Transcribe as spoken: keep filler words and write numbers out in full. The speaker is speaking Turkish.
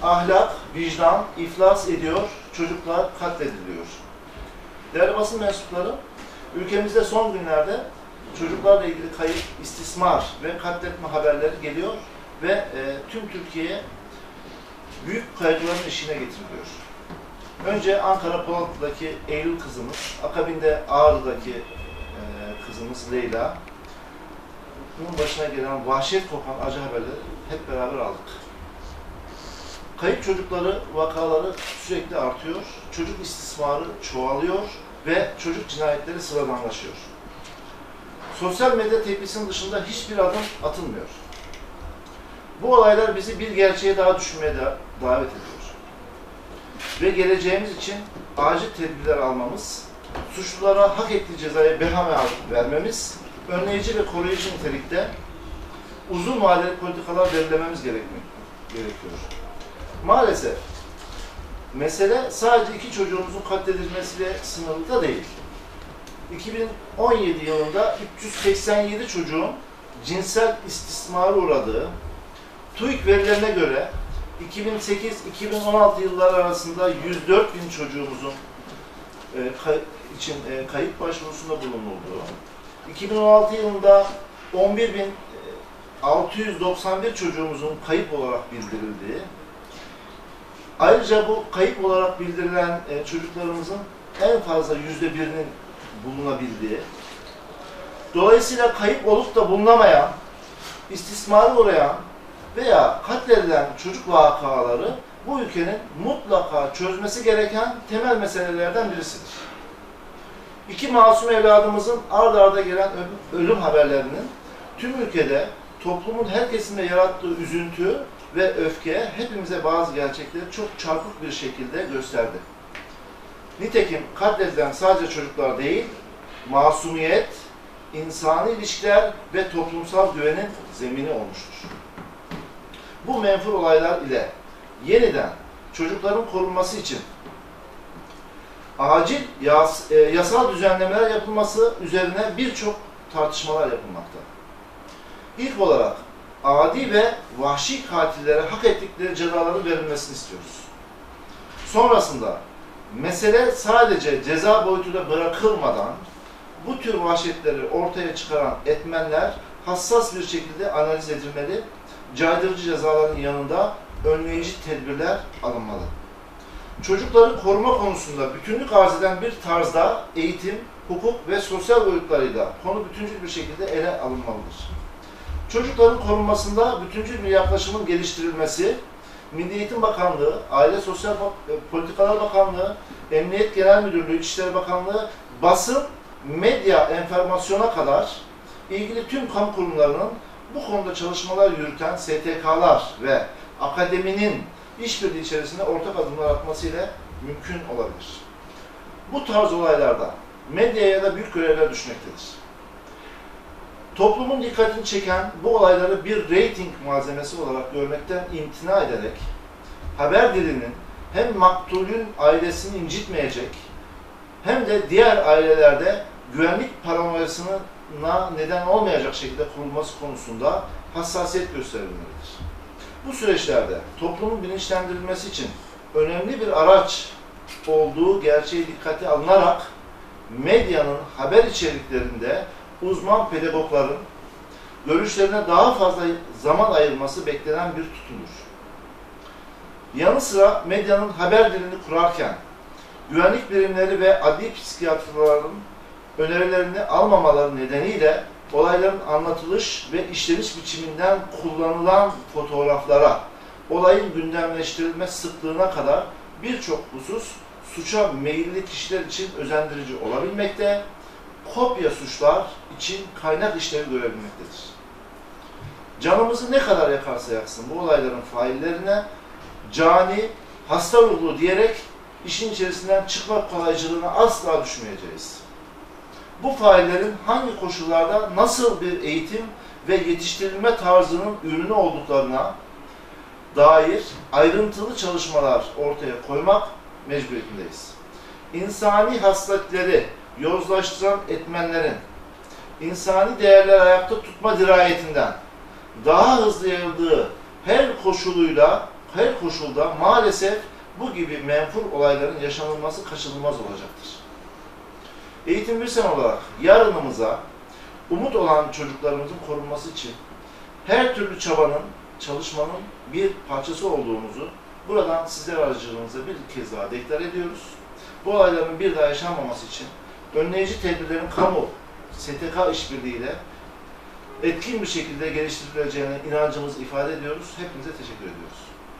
ahlak, vicdan iflas ediyor, çocuklar katlediliyor. Değerli basın mensupları, ülkemizde son günlerde çocuklarla ilgili kayıp, istismar ve katletme haberleri geliyor ve e, tüm Türkiye'ye büyük kaygıların eşiğine getiriliyor. Önce Ankara Polatlı'daki Eylül kızımız, akabinde Ağrı'daki e, kızımız Leyla, bunun başına gelen vahşet kokan acı haberleri hep beraber aldık. Kayıp çocukları vakaları sürekli artıyor, çocuk istismarı çoğalıyor ve çocuk cinayetleri sıradanlaşıyor. Sosyal medya tepkisinin dışında hiçbir adım atılmıyor. Bu olaylar bizi bir gerçeğe daha düşünmeye da davet ediyor. Ve geleceğimiz için acil tedbirler almamız, suçlulara hak ettiği cezayı berhame vermemiz, önleyici ve koruyucu nitelikte uzun vadeli politikalar belirlememiz gerekiyor. Maalesef mesele sadece iki çocuğumuzun katledilmesiyle sınırlı da değil. iki bin on yedi yılında üç yüz seksen yedi çocuğun cinsel istismara uğradığı, TÜİK verilerine göre iki bin sekiz iki bin on altı yılları arasında yüz dört bin çocuğumuzun e, kay için e, kayıp başvurusunda bulunulduğu, iki bin on altı yılında on bir bin altı yüz doksan bir çocuğumuzun kayıp olarak bildirildiği, ayrıca bu kayıp olarak bildirilen e, çocuklarımızın en fazla yüzde birinin bulunabildiği, dolayısıyla kayıp olup da bulunamayan, istismara uğrayan veya katledilen çocuk vakaları bu ülkenin mutlaka çözmesi gereken temel meselelerden birisidir. İki masum evladımızın ard arda gelen ölüm haberlerinin tüm ülkede toplumun her kesimde yarattığı üzüntü ve öfke hepimize bazı gerçekleri çok çarpık bir şekilde gösterdi. Nitekim katledilen sadece çocuklar değil, masumiyet, insani ilişkiler ve toplumsal güvenin zemini olmuştur. Bu menfur olaylar ile yeniden çocukların korunması için acil yas, e, yasal düzenlemeler yapılması üzerine birçok tartışmalar yapılmakta. İlk olarak adi ve vahşi katillere hak ettikleri cezaların verilmesini istiyoruz. Sonrasında mesele sadece ceza boyutuyla bırakılmadan bu tür vahşetleri ortaya çıkaran etmenler hassas bir şekilde analiz edilmeli, caydırıcı cezaların yanında önleyici tedbirler alınmalı. Çocukların koruma konusunda bütünlük arz eden bir tarzda eğitim, hukuk ve sosyal boyutlarıyla konu bütüncül bir şekilde ele alınmalıdır. Çocukların korunmasında bütüncül bir yaklaşımın geliştirilmesi, Milli Eğitim Bakanlığı, Aile Sosyal Politikalar Bakanlığı, Emniyet Genel Müdürlüğü, İçişleri Bakanlığı, basın, medya, enformasyona kadar ilgili tüm kamu kurumlarının bu konuda çalışmalar yürüten S T K'lar ve akademinin işbirliği içerisinde ortak adımlar atmasıyla mümkün olabilir. Bu tarz olaylarda medyaya da büyük görevler düşmektedir. Toplumun dikkatini çeken bu olayları bir reyting malzemesi olarak görmekten imtina ederek haber dilinin hem maktulün ailesini incitmeyecek hem de diğer ailelerde güvenlik paranoyasına neden olmayacak şekilde kurulması konusunda hassasiyet gösterilmelidir. Bu süreçlerde toplumun bilinçlendirilmesi için önemli bir araç olduğu gerçeği dikkate alınarak medyanın haber içeriklerinde uzman pedagogların görüşlerine daha fazla zaman ayırması beklenen bir tutumdur. Yanı sıra medyanın haber dilini kurarken güvenlik birimleri ve adli psikiyatrların önerilerini almamaları nedeniyle olayların anlatılış ve işleniş biçiminden kullanılan fotoğraflara, olayın gündemleştirilme sıklığına kadar birçok husus suça meyilli kişiler için özendirici olabilmekte, kopya suçlar için kaynak işlevi görebilmektedir. Canımızı ne kadar yakarsa yaksın bu olayların faillerine cani, hasta ruhlu diyerek işin içerisinden çıkmak kolaycılığına asla düşmeyeceğiz. Bu faillerin hangi koşullarda nasıl bir eğitim ve yetiştirilme tarzının ürünü olduklarına dair ayrıntılı çalışmalar ortaya koymak mecburiyetindeyiz. İnsani hasletleri yozlaştıran etmenlerin insani değerler ayakta tutma dirayetinden daha hızlı yayıldığı her koşuluyla her koşulda maalesef bu gibi menfur olayların yaşanılması kaçınılmaz olacaktır. Eğitim Bilsen olarak yarınımıza umut olan çocuklarımızın korunması için her türlü çabanın, çalışmanın bir parçası olduğumuzu buradan sizler aracılığınızla bir kez daha deklar ediyoruz. Bu olayların bir daha yaşanmaması için önleyici tedbirlerin kamu, S T K işbirliğiyle etkin bir şekilde geliştirileceğine inancımızı ifade ediyoruz. Hepinize teşekkür ediyoruz.